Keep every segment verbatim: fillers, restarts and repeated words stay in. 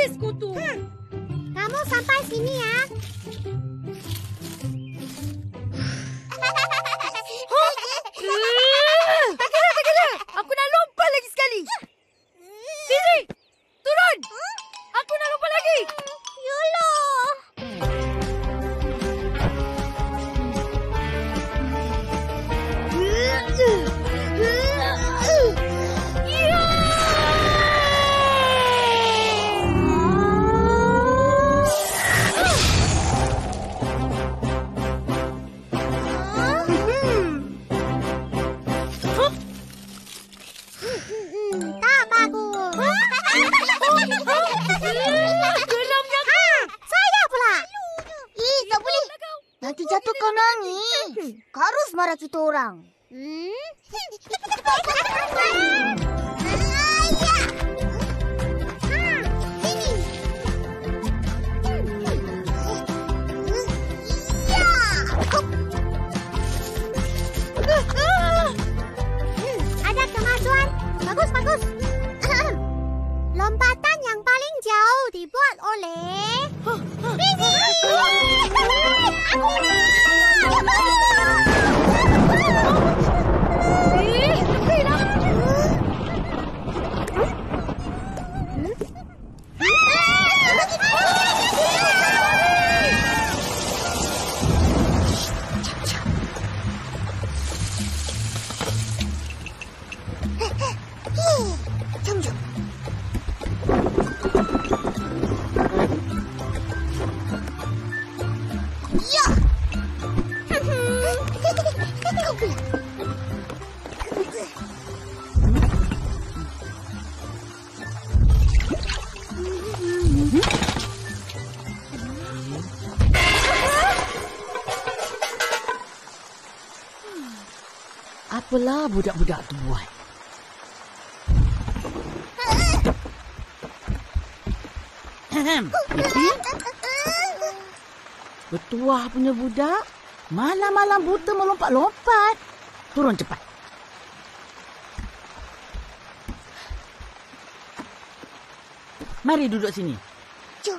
habis kutu. Hmm. Kamu sampai sini ya. Tak kira, tak kira. Aku nak lompat lagi sekali. Sini, turun. Aku nak lompat lagi. Yolo. Nanti jatuh kau nangis. Kak Ros marah kita orang. Hmm? Ada kemajuan. Bagus, bagus. Lompatan yang paling jauh dibuat oleh Bibi. Jom, jom. Ya. Kau pula. Apalah budak-budak tu buat? Ipin? Bertuah punya budak. Malam-malam buta melompat-lompat. Turun cepat. Mari duduk sini. Jom.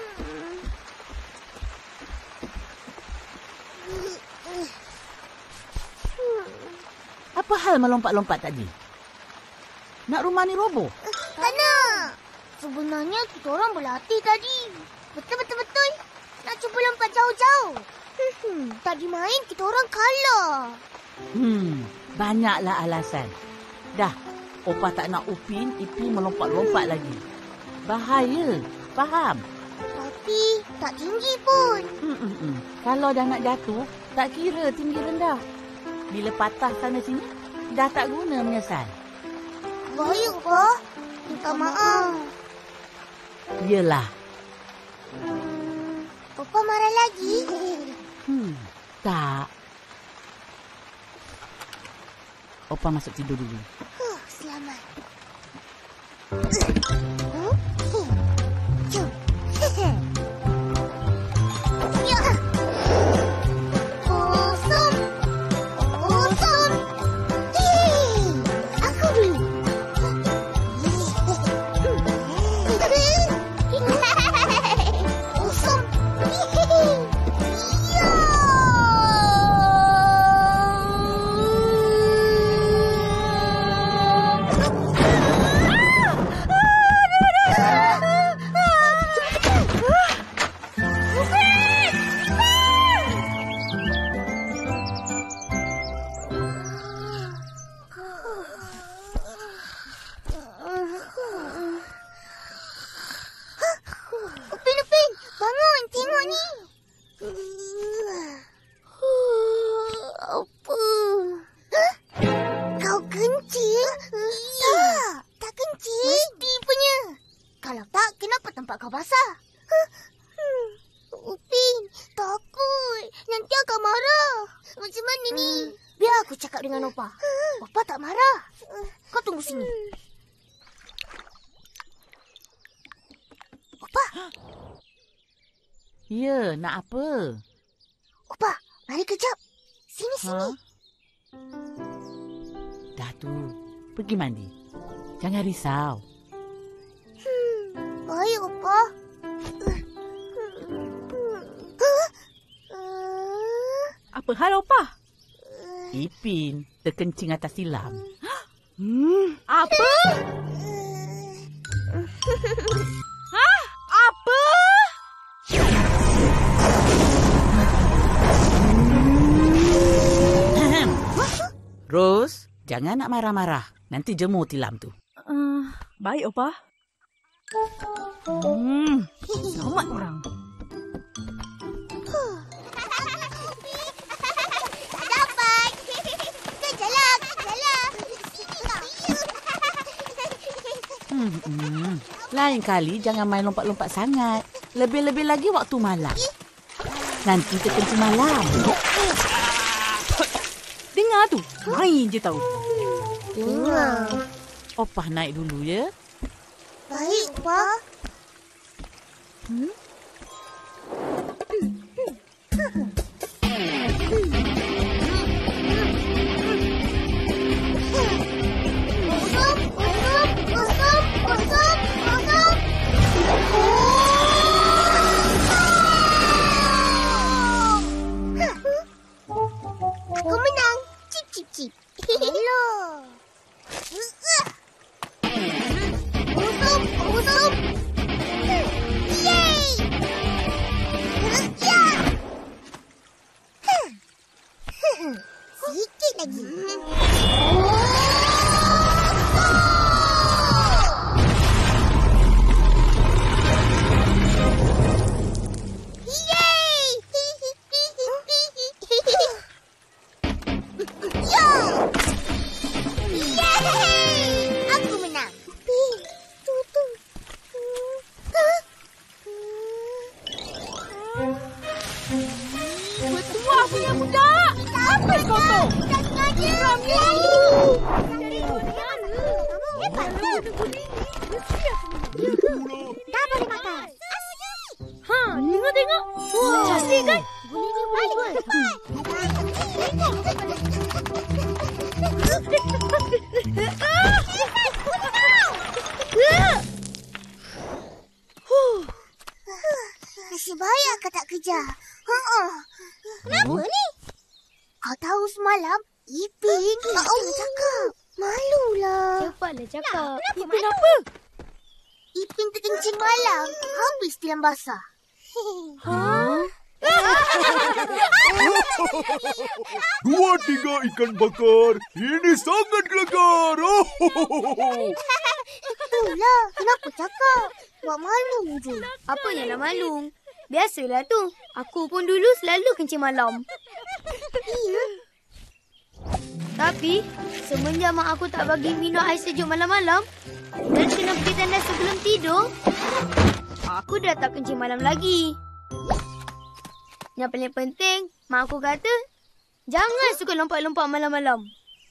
Apa hal melompat-lompat tadi? Nak rumah ni roboh? Tak nak. Sebenarnya kita orang berlatih tadi. Betul-betul-betul. Nak cuba lompat jauh-jauh. Hmm, tadi main kita orang kalah. Hmm, banyaklah alasan. Dah, Opa tak nak Upin, Ipin melompat-lompat lagi. Bahaya, faham? Tapi tak tinggi pun. Hmm, hmm, hmm. Kalau dah nak jatuh, tak kira tinggi rendah. Bila patah sana sini, dah tak guna menyesal. Baik, Opa. Minta maaf. Yelah. Opa marah lagi. Hmm, tak. Opa masuk tidur dulu. Huh, selamat. Kau basah. Hmm. Upin, takut. Nanti akak marah. Macam mana ni? Biar aku cakap dengan Opa. Opa tak marah. Kau tunggu sini. Opa. Ya, nak apa? Opa, mari kejap. Sini, Ha? sini. Dah tu, pergi mandi. Jangan risau. Hmm, baik, Opa. Apa hal, Opah? Ipin terkencing atas tilam. Hmm, apa? Hah? Apa? Ros, jangan nak marah-marah. Nanti jemur tilam tu. Uh, baik, Opah. Hmm, selamat orang. Tak dapat. Kejalah, kejalah. Hmm, hmm. Lain kali jangan main lompat-lompat sangat. Lebih-lebih lagi waktu malam. Nanti terkencing malam. Dengar tu, main je tahu. Dengar. Opah naik dulu ya. Baik, Pak. Hmm? Kosong, kosong, kosong, kosong, kosong. Aku menang. Cip, cip, cip. Hello. Kosong, kosong. Yeay! Ya! Sikit lagi. Yeay! Ya! Yeay! Aku menang. Tu tu. Bertuah punya budak. Apa kau tu? Tak sengaja. Dah boleh makan. Ha, tengok-tengok. Cantik kan? Balik cepat. Nasib baik kau tak kejar. Ha-ha. Kenapa ni? Kau tahu semalam Ipin tak Allah cakap. Malulah. Cepatlah cakap. Ipin apa? Ipin terkencing malam. Habis tilam basah. Ha? Dua tiga ikan bakar. Ini sangat gelegar. Oh. Itulah. Kenapa cakap? Buat malu je. Apa yang nak malu? Biasalah tu. Aku pun dulu selalu kencing malam. Ya. Tapi, semenjak mak aku tak bagi minum air sejuk malam-malam dan kena pergi tandas sebelum tidur, aku dah tak kencing malam lagi. Yang paling penting, mak aku kata, jangan suka lompat-lompat malam-malam.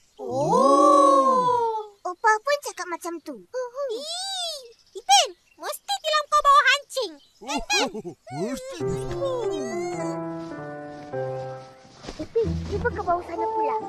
Oh. Opah pun cakap macam tu. Ih, Ipin, mesti tilam kau bawa hancing. Mesti. Ipin, cuba ke bawah sana pula.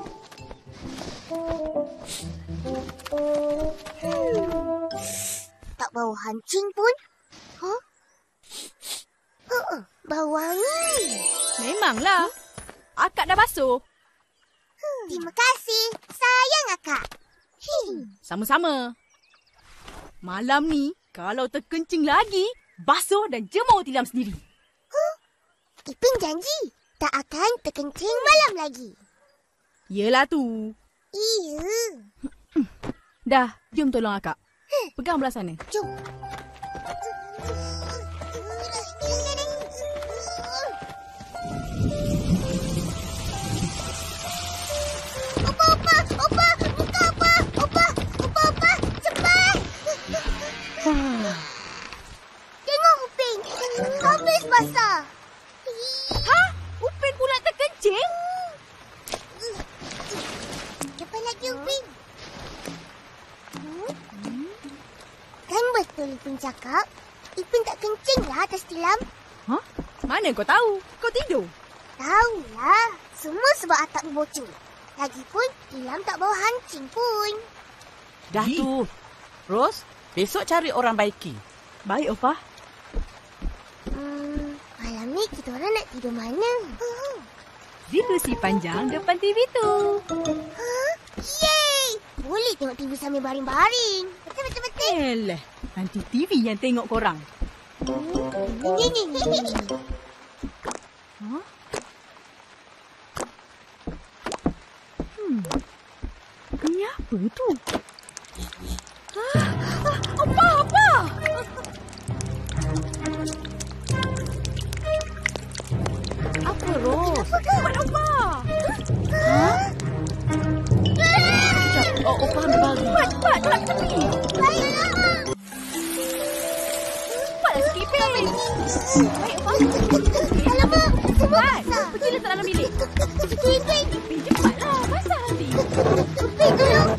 Tak bau hancing pun. Huh? Uh, bau wangi. Memanglah. Akak dah basuh. Terima kasih. Sayang akak. Hmm. Sama-sama. Malam ni, kalau terkencing lagi, basuh dan jemur tilam sendiri. Ipin janji tak akan terkencing malam lagi. Yelah tu. Iya. Dah, jom tolong akak. Pegang belah sana. Jom. Opa, opa, opa, buka opa, opa, opa, opa, cepat. Tengok Upin, habis basah. Ha? Upin pula terkencing? Cepat lagi Upin. Hmm? Kan betul Ipin cakap, Ipin tak kencing lah atas tilam. Ha? Mana kau tahu? Kau tidur. Tahulah, semua sebab atap bocor. Lagipun, tilam tak bawa hancing pun. Dah tu. Ros, besok cari orang baiki. Baik, Opah. Hmm, malam ni kita orang nak tidur mana? di kerusi panjang depan T V tu. Yeay! Boleh tengok T V sambil baring-baring. Betul, betul, betul. Elah, nanti T V yang tengok korang. Ni, ni, ni. Huh? Hmm. Ini apa tu? Ah, apa, apa? Apa, Ros? Buat apa? Sekejap. Oh, Opa ambil baru. Cepat, cepat, cepat sini. Cepatlah sikit, Pei. Baik, Opa. Alamak, semua Cepat, basah. pergilah ke dalam bilik. Pei, Pei. Pei, cepatlah. Basah nanti. Pei, tolong.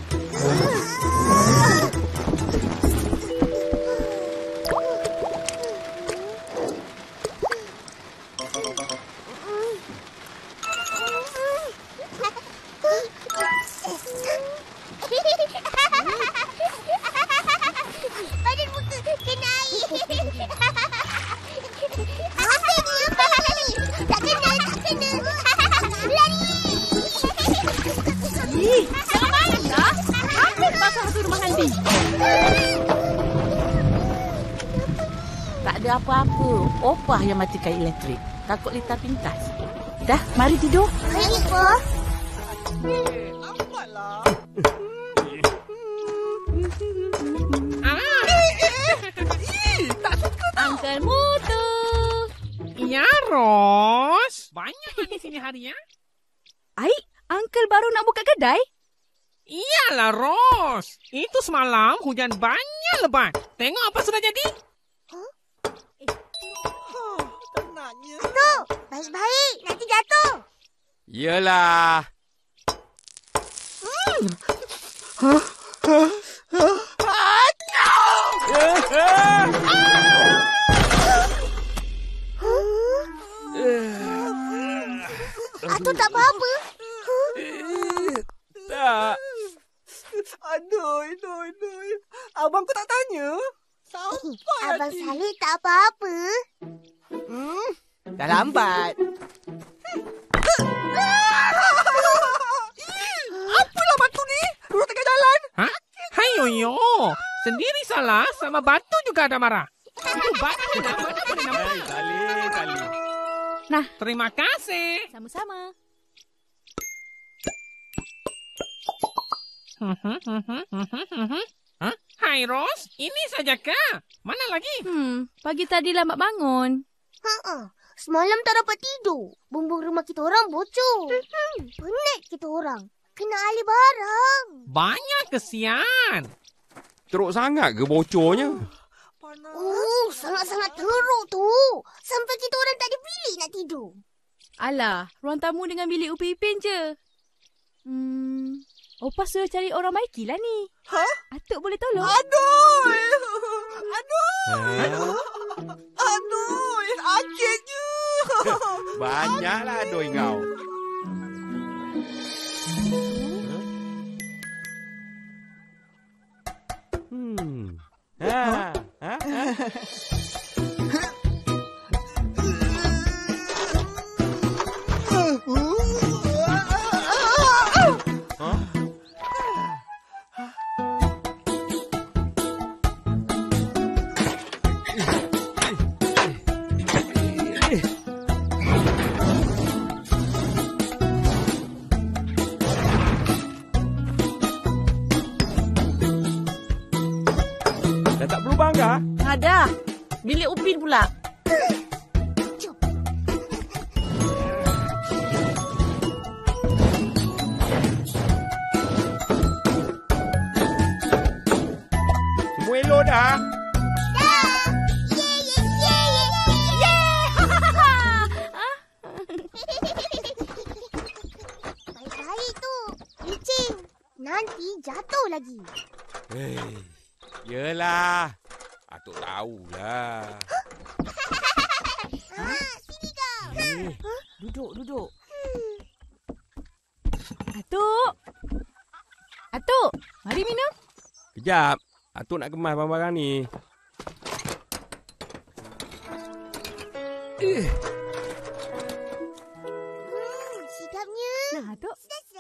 Badan muka kena air. Apa ni? Apa ni? Tak kena, tak kena. Lari. Ih, jangan main dah. Hampir basah tu rumah Handi. Tak ada apa-apa. Opah yang matikan elektrik. Takut Lita pintas. Dah, mari tidur. Hai, Pa. Uncle Mutu. Ya, Ros. Banyak yang di sini hari ya. Ai, Uncle baru nak buka kedai? Iyalah, Ros. Itu semalam hujan banyak lebat. Tengok apa sudah jadi. Tu, baik-baik. Nanti jatuh. Yelah. Atuk tak apa-apa. Tak. Aduh, aduh, aduh. Abang kau tak tanya? Sampai Abang Saleh tak apa-apa. Hmm, dah lambat. Apalah batu ni? Duduk tengah jalan. Ha? Hai, Yoyo. Sendiri salah sama batu juga ada marah. Itu batu dah. Mana boleh nampak? Salih, Salih. Terima kasih. Sama-sama. Hah? Hai, Ros. Ini sajakah? Mana lagi? Hmm, pagi tadi lambat bangun. Ha-ha. Semalam tak dapat tidur. Bumbung rumah kita orang bocor. Penat kita orang. Kena alih barang. Banyak kesian. Teruk sangat ke bocornya? Panas. Oh, sangat-sangat teruk tu. Sampai kita orang tak ada bilik nak tidur. Alah, ruang tamu dengan bilik Upin Ipin je. Hmm, Opa suruh cari orang baiki lah ni. Ha? Atuk boleh tolong? Aduh. Aduh. Ha? Aduh. Akhirnya. Banyaklah aduh kau. Hmm. Ha. Ha? Ha? Dah tak perlu bangga? Ada. Bilik Upin pula. Semua elok dah. Baik-baik tu. Licin. Nanti jatuh lagi. Hei. Yelah. Atuk tahulah. Ha, sini kau. Eh, Duduk, duduk. Atuk. Atuk, mari minum. Kejap. Atuk nak kemas barang-barang ni. Hmm, si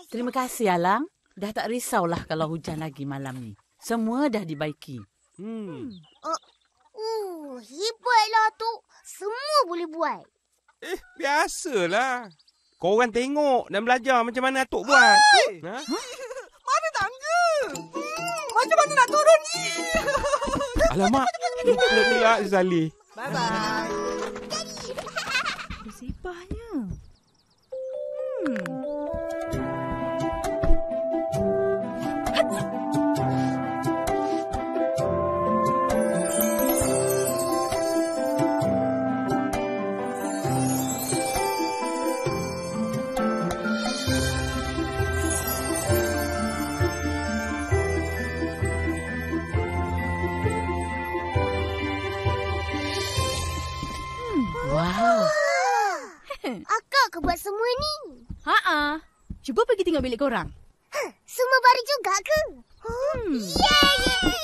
Terima kasih, Alang. Dah tak risaulah kalau hujan lagi malam ni. Semua dah dibaiki. Hmm. Uh, hebatlah tu. Semua boleh buat. Eh, biasalah. Kau orang tengok dan belajar macam mana Atuk buat. Ha? Mana tangga? Macam mana nak turun ni? Alamak. Lupa pula Zali. Bye-bye. Bersepahnya. Hmm. Wow. Akak ke buat semua ni? Ha-ha. Cuba pergi tengok bilik korang. Semua baru juga ke? Hmm. Yeay!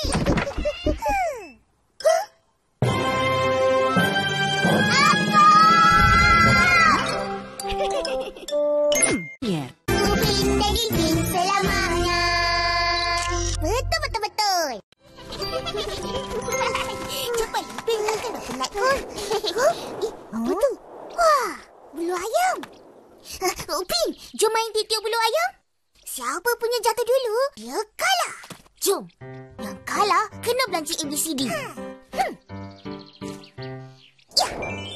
Ya. Upin dan Ipin selamanya. Betul, betul, betul. Cepat, Ipin. Kan nak penat kot. Eh, apa tu? Wah, bulu ayam. Uh, Upin, jom main tiup bulu ayam. Siapa punya jatuh dulu, dia kalah. Jom. Yang kalah kena belanja A B C D. Hmm. Ya.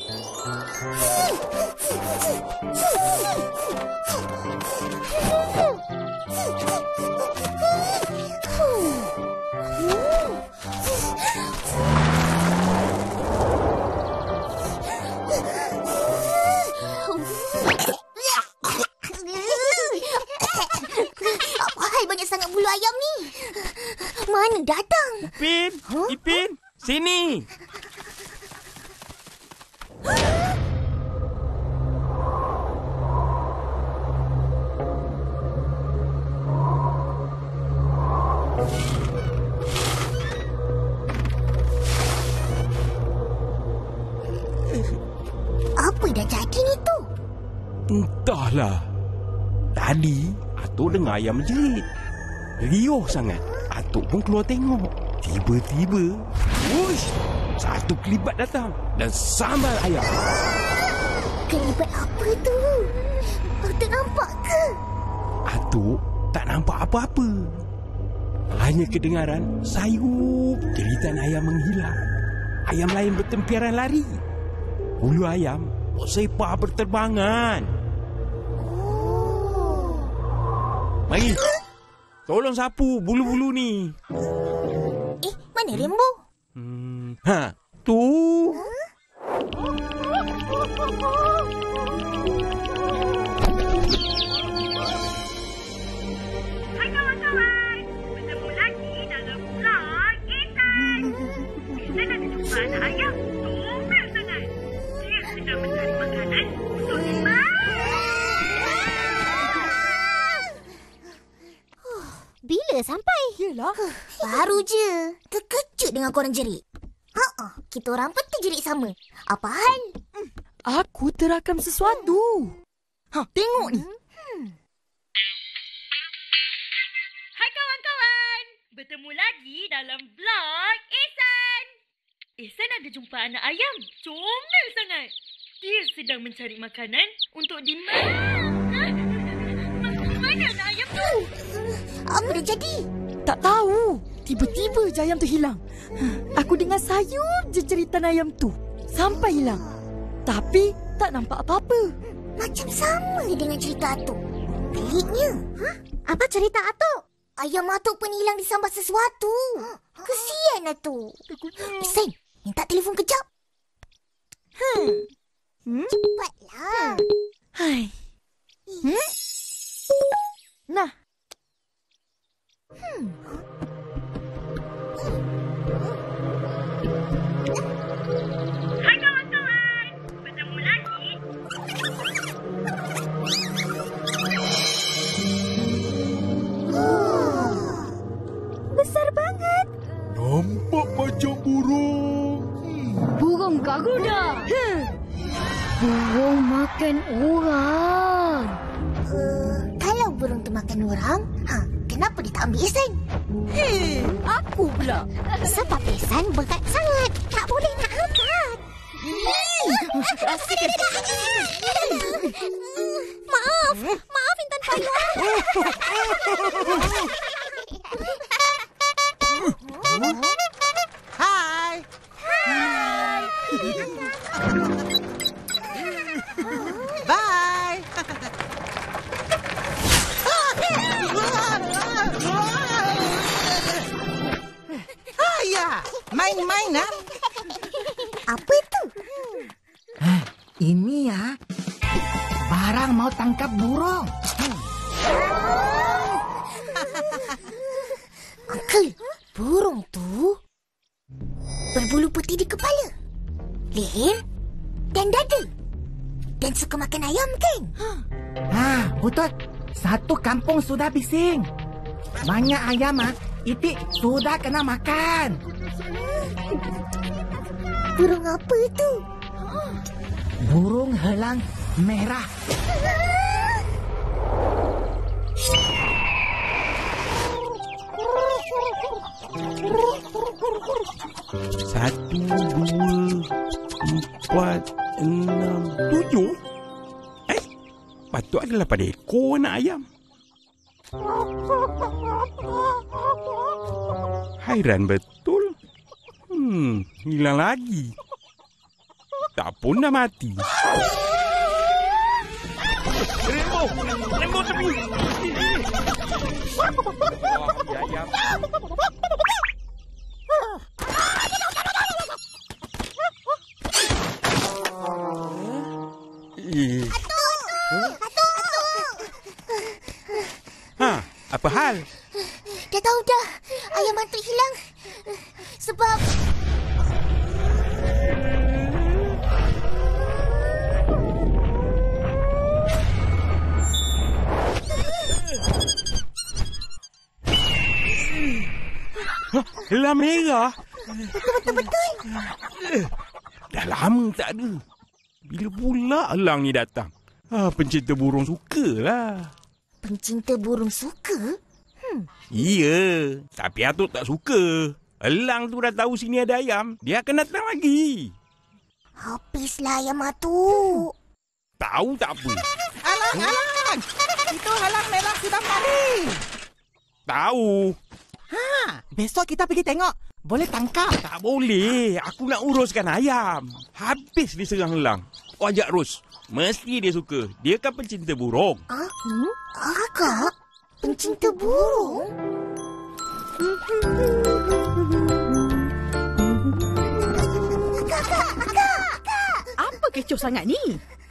Apa hal banyak sangat bulu ayam ni? Mana datang? Ipin, huh? Ipin, sini. Apa dah jadi ni tu? Entahlah. Tadi, Atuk dengar ayam menjerit. Riuh sangat. Atuk pun keluar tengok. Tiba-tiba, wush, satu kelibat datang dan sambar ayam. Kelibat apa tu? Atuk nampak ke? Atuk tak nampak apa-apa. Hanya kedengaran sayup jeritan ayam menghilang. Ayam lain bertempiaran lari. Bulu ayam bersepah berterbangan. Oh. Mari, tolong sapu bulu-bulu ni. Eh, mana Rembo? Hmm, ha, tu. Hai kawan-kawan, bertemu lagi dalam vlog Ethan. Ethan ada jumpa anak ayam, comel sangat. Dia sedang mencari makanan untuk dimakan. Bila sampai? Yelah. Baru je. Terkejut dengan korang jerit. Ha-ha, kita orang pun terjerit sama. Apa hal? Aku terakam sesuatu. Ha, tengok ni. Hai kawan-kawan, bertemu lagi dalam vlog Ehsan. Ehsan ada jumpa anak ayam, comel sangat. Dia sedang mencari makanan untuk dimakan. Mana anak ayam tu? Apa dah jadi? Tak tahu. Tiba-tiba je ayam tu hilang. Aku dengar sayup je cerita ayam tu. Sampai hilang. Tapi tak nampak apa-apa. Macam sama dengan cerita Atuk. Peliknya. Ha? Apa cerita Atuk? Ayam Atuk pun hilang disambar sesuatu. Kesian Atuk. Sen, minta telefon kejap. Hmm. Hmm? Cepatlah. Hai. Hmm? Nah. Hmm. Hai kawan-kawan, bertemu lagi. Oh. Besar banget. Nampak macam burung. Burung Garuda. Hmm. Burung makan orang. Uh, kalau burung tu makan orang, ha, kenapa dia tak ambil Ihsan? Hei, aku pula. Sebab Ihsan berat sangat. Tak boleh nak angkat. Maaf. Maaf Intan Payung. Hai. Hai. Bye. Ayah, main-main ah. Apa tu? Ini ya. Barang mau tangkap burung. Uncle, burung tu berbulu putih di kepala, leher dan dada. Dan suka makan ayam kan? Ha, betul. Satu kampung sudah bising. Banyak ayam ah, itik sudah kena makan. Burung apa tu? Burung helang merah. Satu, dua, empat, enam, tujuh. Eh, patut adalah pada ekor anak ayam. Hairan betul. Hmm, hilang lagi. Tak pun dah mati. Rembo! Rembo tepi! Wah, ya, ayam. Eh. Ha, apa hal? Dah tahu dah, ayam hantu hilang. Sebab... Helang merah? Betul-betul-betul. Dah lama tak ada. Bila pula elang ni datang? Ah, pencinta burung sukalah. Pencinta burung suka? Iya, tapi Atuk tak suka. Elang tu dah tahu sini ada ayam, dia akan datang lagi. Habislah ayam Atuk. Tahu tak apa. Alang, alang. Itu halang merah sudah mati. Tahu. Ha, besok kita pergi tengok. Boleh tangkap. Tak boleh. Aku nak uruskan ayam. Habis diserang elang. Ajak Ros. Mesti dia suka. Dia kan pencinta burung. Ah, hmm? Kakak? Pencinta burung? Kakak, kakak, kakak. Apa kecoh sangat ni?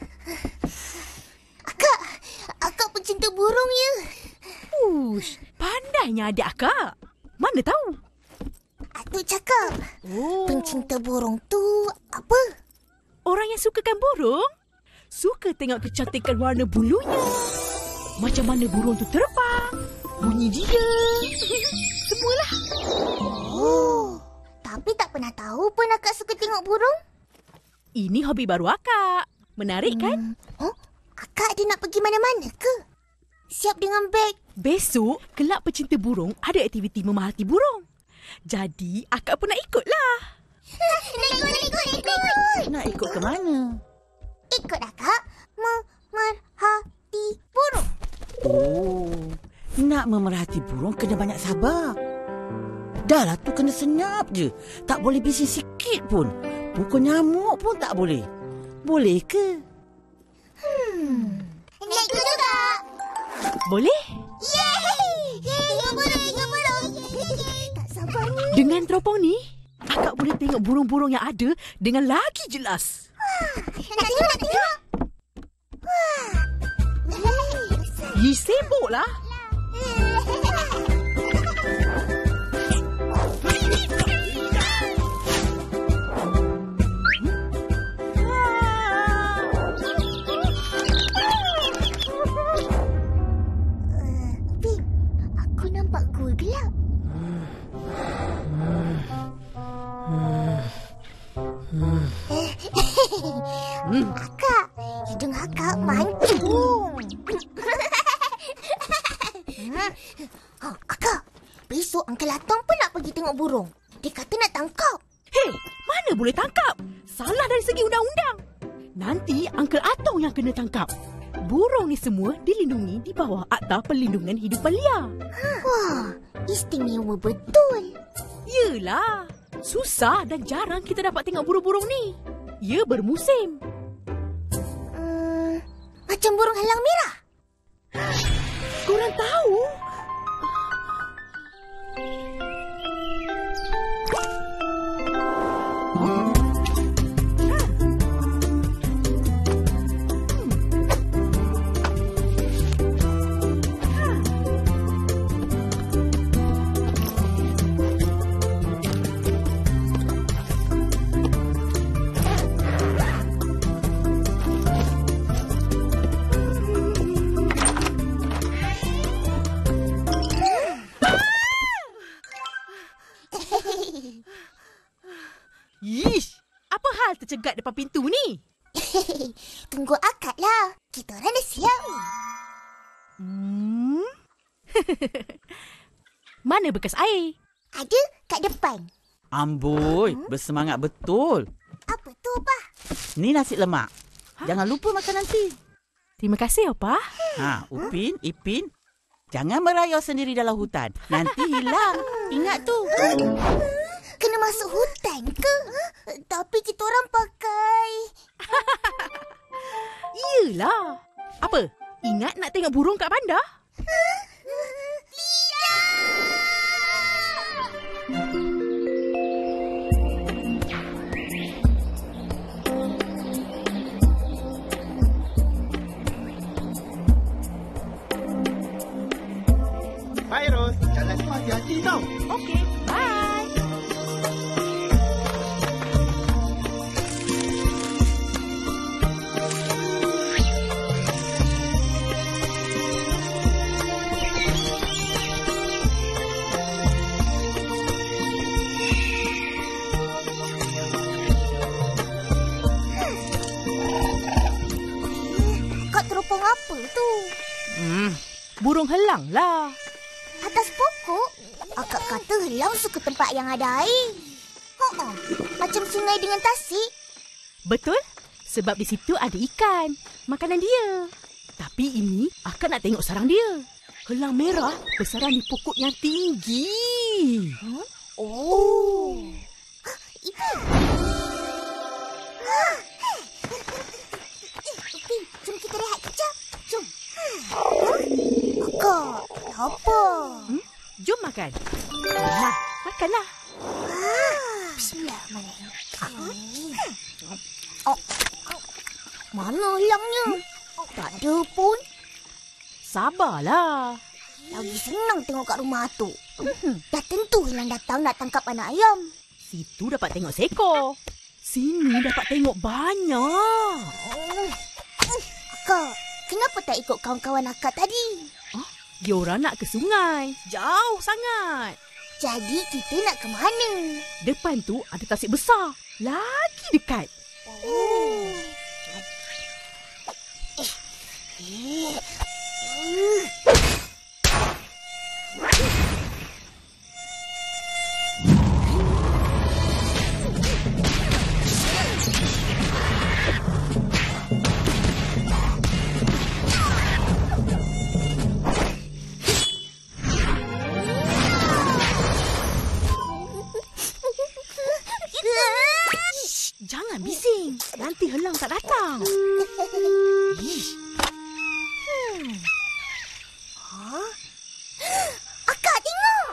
Akak, akak pencinta burung ya. Ush, pandainya adik akak. Mana tahu? Atuk cakap, Oh, pencinta burung tu apa? orang yang sukakan burung suka tengok kecantikan warna bulunya. Macam mana burung tu terbang, bunyi dia. Semualah. Oh, tapi tak pernah tahu pun akak suka tengok burung. Ini hobi baru akak. Menarik kan? Hmm. Oh, akak ada nak pergi mana-mana ke? Siap dengan beg. Besok, kelab pecinta burung ada aktiviti memerhati burung. Jadi, akak pun nak ikutlah. Nak ikut, nak ikut, nak ikut. Nak ikut ke mana? Ikut akak memerhati burung. Oh, nak memerhati burung kena banyak sabar. Dah lah tu kena senyap je. Tak boleh bising sikit pun. Pukul nyamuk pun tak boleh. Boleh ke? Hmm. Nak ikut juga. Boleh? Yeay! Tengok burung, tengok burung. Tak sabar ni. Dengan teropong ni, akak boleh tengok burung-burung yang ada dengan lagi jelas. Nak tengok, nak tengok. Wah. Yi sibuklah. Pim, aku nampak gua gelap. Akak, hidung akak mancung. salah dari segi undang-undang. Nanti Uncle Atong yang kena tangkap. Burung ni semua dilindungi di bawah Akta Perlindungan Hidup Belia. Wah, istimewa betul. Yelah, susah dan jarang kita dapat tengok burung-burung ni. Ia bermusim. Hmm, macam burung halang merah. Korang tahu? Yish, apa hal tercegat depan pintu ni? Tunggu akad lah. Kita orang dah siap. Hmm? Mana bekas air? Ada kat depan. Amboi, bersemangat betul. Apa tu, Pak? Ni nasi lemak. Jangan lupa makan nanti. Terima kasih, Opa. Ha, Upin, Ipin. Jangan merayau sendiri dalam hutan. Nanti hilang. Ingat tu. Kena masuk hutan ke? Tapi kita orang pakai... Iyalah. Apa? Ingat nak tengok burung kat bandar? Bye, Ros. Jalan cepat, hati-hati tau. Okey, bye. Kak teropong apa tu? Hmm, burung helang lah. Atas pokok? Akak kata helang suka tempat yang ada air. Oh, macam sungai dengan tasik. Betul? Sebab di situ ada ikan. Makanan dia. Tapi ini, akak nak tengok sarang dia. Helang merah bersarang di pokok yang tinggi. Huh? Oh. Ipin. Ipin, jom kita rehat kejap. Jom. Akak, apa? Hmm? Jom makan. Nah, makanlah. Bismillahirrahmanirrahim. Oh. Mana hilangnya? Tak ada pun. Sabarlah. Lagi senang tengok kat rumah tu. Dah tentu hilang datang nak tangkap anak ayam. Situ dapat tengok seekor. Sini dapat tengok banyak. Akak, kenapa tak ikut kawan-kawan akak tadi? Dia orang nak ke sungai. Jauh sangat. Jadi kita nak ke mana? Depan tu ada tasik besar. Lagi dekat. Oh. Eh. Eh. Jangan bising. Nanti helang tak datang. Ish. Hmm. Huh? Akak tengok.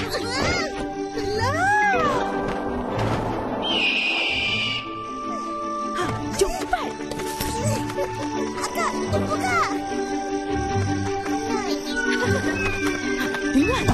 Ha, jom cepat. Akak, tunggu kak. Dengar.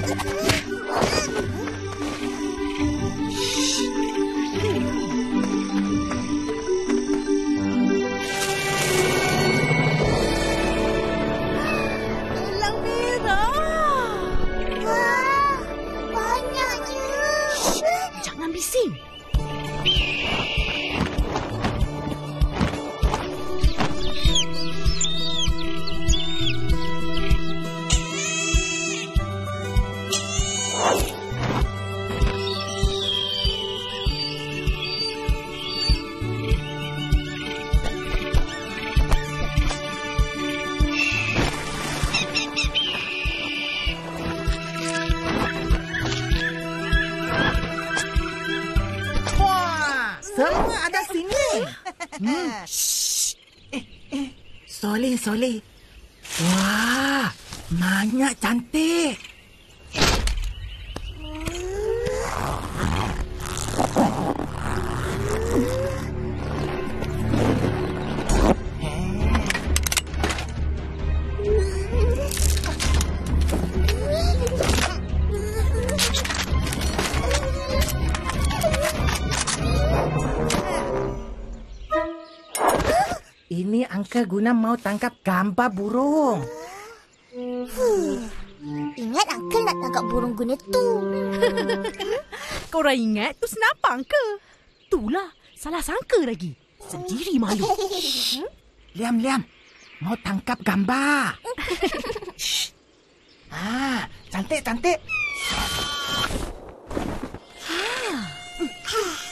Hmm. Eh, eh. Soleh, soleh. Wah, banyak cantik. Ini Uncle guna mau tangkap gambar burung. Huh. Ingat Uncle nak tangkap burung guna tu. Korang ingat tu senapang ke? Itulah, salah sangka lagi. Sendiri malu. Liam, Liam. Mau tangkap gambar. Ah, cantik, cantik. Ha.